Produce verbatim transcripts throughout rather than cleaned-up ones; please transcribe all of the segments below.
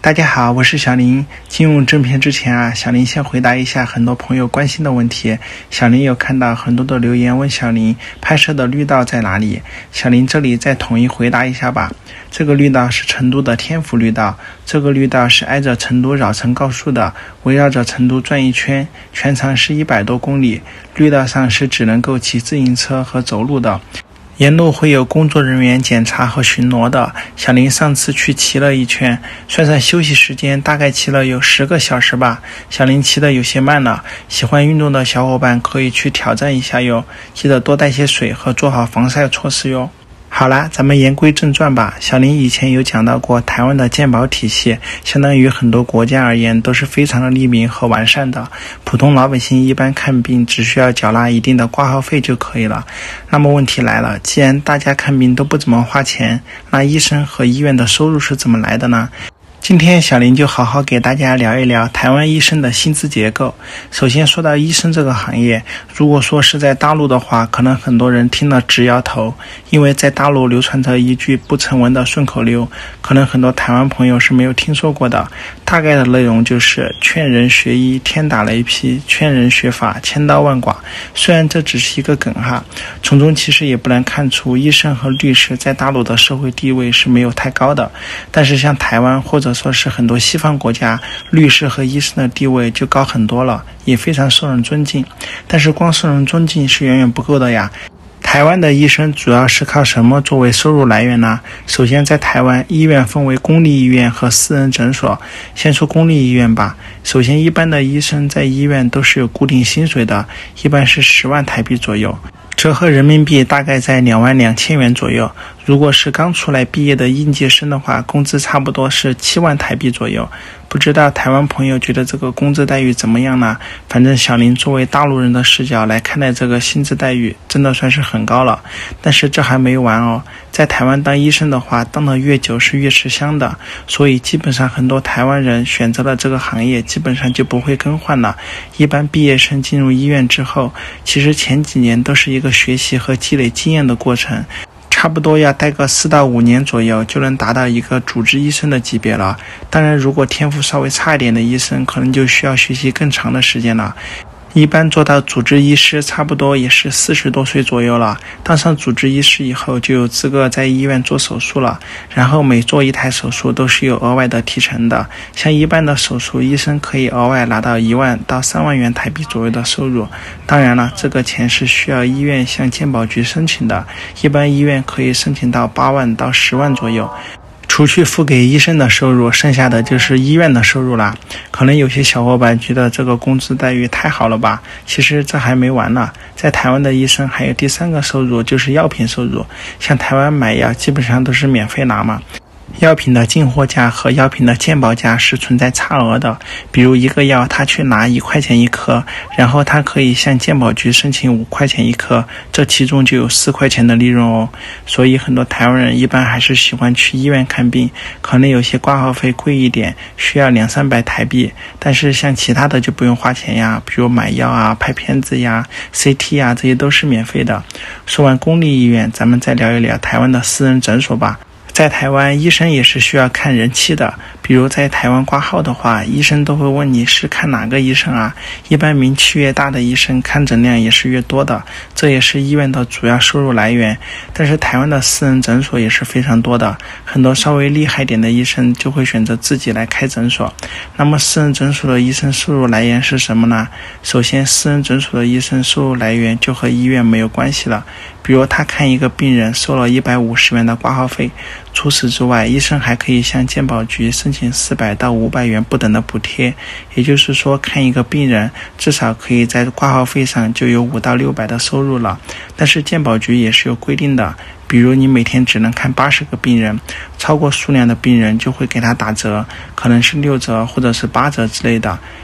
大家好，我是小林。进入正片之前啊，小林先回答一下很多朋友关心的问题。小林有看到很多的留言问小林拍摄的绿道在哪里，小林这里再统一回答一下吧。这个绿道是成都的天府绿道，这个绿道是挨着成都绕城高速的，围绕着成都转一圈，全长是一百多公里。绿道上是只能够骑自行车和走路的，沿路会有工作人员检查和巡逻的。小林上次去骑了一圈，算上休息时间大概骑了有十个小时吧。小林骑得有些慢了，喜欢运动的小伙伴可以去挑战一下哟，记得多带些水和做好防晒措施哟。好啦，咱们言归正传吧。小林以前有讲到过，台湾的健保体系相当于很多国家而言都是非常的利民和完善的，普通老百姓一般看病只需要缴纳一定的挂号费就可以了。那么问题来了，既然大家看病都不怎么花钱，那医生和医院的收入是怎么来的呢？今天小林就好好给大家聊一聊台湾医生的薪资结构。首先说到医生这个行业，如果说是在大陆的话，可能很多人听了直摇头，因为在大陆流传着一句不成文的顺口溜，可能很多台湾朋友是没有听说过的。大概的内容就是劝人学医天打雷劈，劝人学法千刀万剐。虽然这只是一个梗哈，从中其实也不难看出医生和律师在大陆的社会地位是没有太高的，但是像台湾或者说是很多西方国家，律师和医生的地位就高很多了，也非常受人尊敬。但是光受人尊敬是远远不够的呀。台湾的医生主要是靠什么作为收入来源呢？首先在台湾，医院分为公立医院和私人诊所。先说公立医院吧。首先一般的医生在医院都是有固定薪水的，一般是十万台币左右，折合人民币大概在两万两千元左右。如果是刚出来毕业的应届生的话，工资差不多是七万台币左右。不知道台湾朋友觉得这个工资待遇怎么样呢？反正小林作为大陆人的视角来看待这个薪资待遇，真的算是很高了。但是这还没完哦，在台湾当医生的话，当得越久是越吃香的，所以基本上很多台湾人选择了这个行业，基本上就不会更换了。一般毕业生进入医院之后，其实前几年都是一个学习和积累经验的过程，差不多要待个四到五年左右，就能达到一个主治医生的级别了。当然，如果天赋稍微差一点的医生，可能就需要学习更长的时间了。一般做到主治医师差不多也是四十多岁左右了，当上主治医师以后就有资格在医院做手术了，然后每做一台手术都是有额外的提成的。像一般的手术，医生可以额外拿到一万到三万元台币左右的收入。当然了，这个钱是需要医院向健保局申请的，一般医院可以申请到八万到十万左右。除去付给医生的收入，剩下的就是医院的收入啦。可能有些小伙伴觉得这个工资待遇太好了吧，其实这还没完呢。在台湾的医生还有第三个收入，就是药品收入。像台湾买药基本上都是免费拿嘛，药品的进货价和药品的健保价是存在差额的。比如一个药他去拿一块钱一颗，然后他可以向健保局申请五块钱一颗，这其中就有四块钱的利润哦。所以很多台湾人一般还是喜欢去医院看病，可能有些挂号费贵一点，需要两三百台币，但是像其他的就不用花钱呀，比如买药啊、拍片子呀、C T 啊，这些都是免费的。说完公立医院，咱们再聊一聊台湾的私人诊所吧。在台湾，医生也是需要看人气的。比如在台湾挂号的话，医生都会问你是看哪个医生啊。一般名气越大的医生，看诊量也是越多的，这也是医院的主要收入来源。但是台湾的私人诊所也是非常多的，很多稍微厉害点的医生就会选择自己来开诊所。那么私人诊所的医生收入来源是什么呢？首先，私人诊所的医生收入来源就和医院没有关系了。比如他看一个病人收了一百五十元的挂号费，除此之外，医生还可以向健保局申请四百到五百元不等的补贴，也就是说看一个病人至少可以在挂号费上就有五到六百的收入了。但是健保局也是有规定的，比如你每天只能看八十个病人，超过数量的病人就会给他打折，可能是六折或者是八折之类的。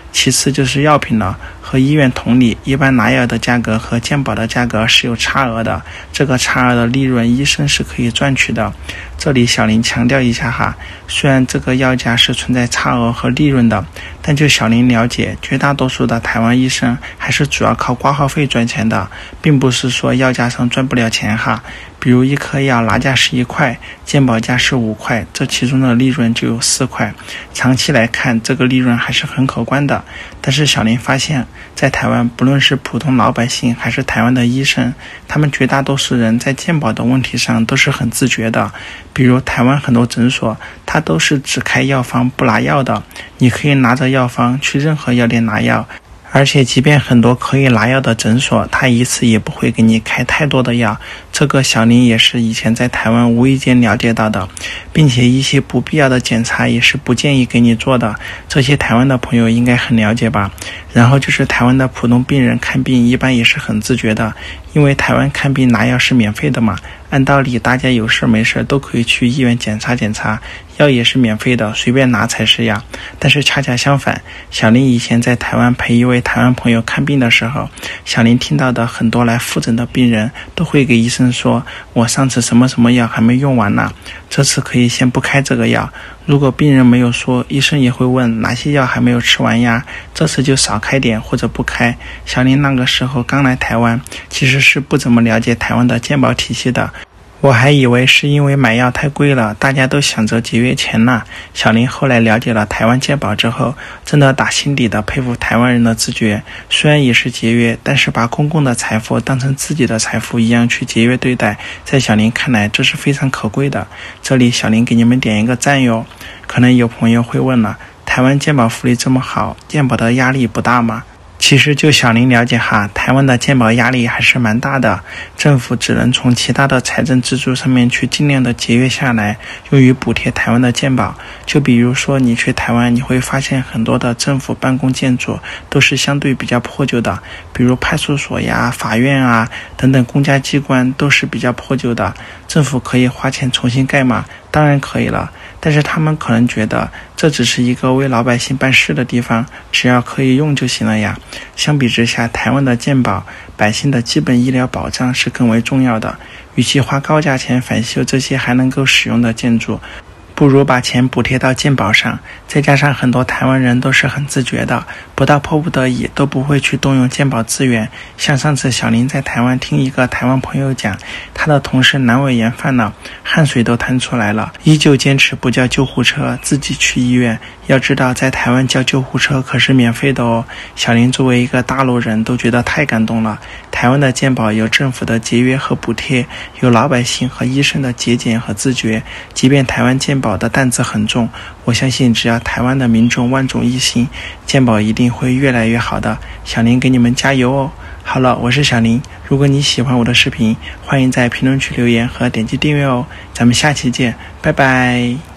其次就是药品了，和医院同理，一般拿药的价格和健保的价格是有差额的，这个差额的利润医生是可以赚取的。这里小林强调一下哈，虽然这个药价是存在差额和利润的，但就小林了解，绝大多数的台湾医生还是主要靠挂号费赚钱的，并不是说药价上赚不了钱哈。比如一颗药拿价是一块，健保价是五块，这其中的利润就有四块，长期来看这个利润还是很可观的。但是小林发现，在台湾不论是普通老百姓还是台湾的医生，他们绝大多数人在健保的问题上都是很自觉的。比如台湾很多诊所，它都是只开药方不拿药的，你可以拿着药方去任何药店拿药，而且即便很多可以拿药的诊所，他一次也不会给你开太多的药，这个小林也是以前在台湾无意间了解到的，并且一些不必要的检查也是不建议给你做的，这些台湾的朋友应该很了解吧。然后就是台湾的普通病人看病一般也是很自觉的，因为台湾看病拿药是免费的嘛，按道理大家有事没事都可以去医院检查检查，药也是免费的，随便拿才是呀。但是恰恰相反，小林以前在台湾陪一位台湾朋友看病的时候，小林听到的很多来复诊的病人都会给医生说，我上次什么什么药还没用完呢，这次可以先不开这个药。如果病人没有说，医生也会问哪些药还没有吃完呀，这次就少开点或者不开。小林那个时候刚来台湾，其实是不怎么了解台湾的健保体系的，我还以为是因为买药太贵了，大家都想着节约钱呢。小林后来了解了台湾健保之后，真的打心底的佩服台湾人的自觉，虽然也是节约，但是把公共的财富当成自己的财富一样去节约对待，在小林看来这是非常可贵的。这里小林给你们点一个赞哟。可能有朋友会问了，台湾健保福利这么好，健保的压力不大吗？其实就小林了解哈，台湾的健保压力还是蛮大的，政府只能从其他的财政支柱上面去尽量的节约下来，用于补贴台湾的健保。就比如说你去台湾，你会发现很多的政府办公建筑都是相对比较破旧的，比如派出所呀、法院啊等等公家机关都是比较破旧的，政府可以花钱重新盖吗？当然可以了，但是他们可能觉得这只是一个为老百姓办事的地方，只要可以用就行了呀。相比之下，台湾的健保，百姓的基本医疗保障是更为重要的，与其花高价钱返修这些还能够使用的建筑，不如把钱补贴到健保上。再加上很多台湾人都是很自觉的，不到迫不得已都不会去动用健保资源。像上次小林在台湾听一个台湾朋友讲，他的同事阑尾炎犯了，汗水都弹出来了，依旧坚持不叫救护车，自己去医院。要知道在台湾叫救护车可是免费的哦。小林作为一个大陆人都觉得太感动了，台湾的健保有政府的节约和补贴，有老百姓和医生的节俭和自觉，即便台湾健保的担子很重，我相信只要台湾的民众万众一心，健保一定会越来越好的。小林给你们加油哦。好了，我是小林，如果你喜欢我的视频，欢迎在评论区留言和点击订阅哦。咱们下期见，拜拜。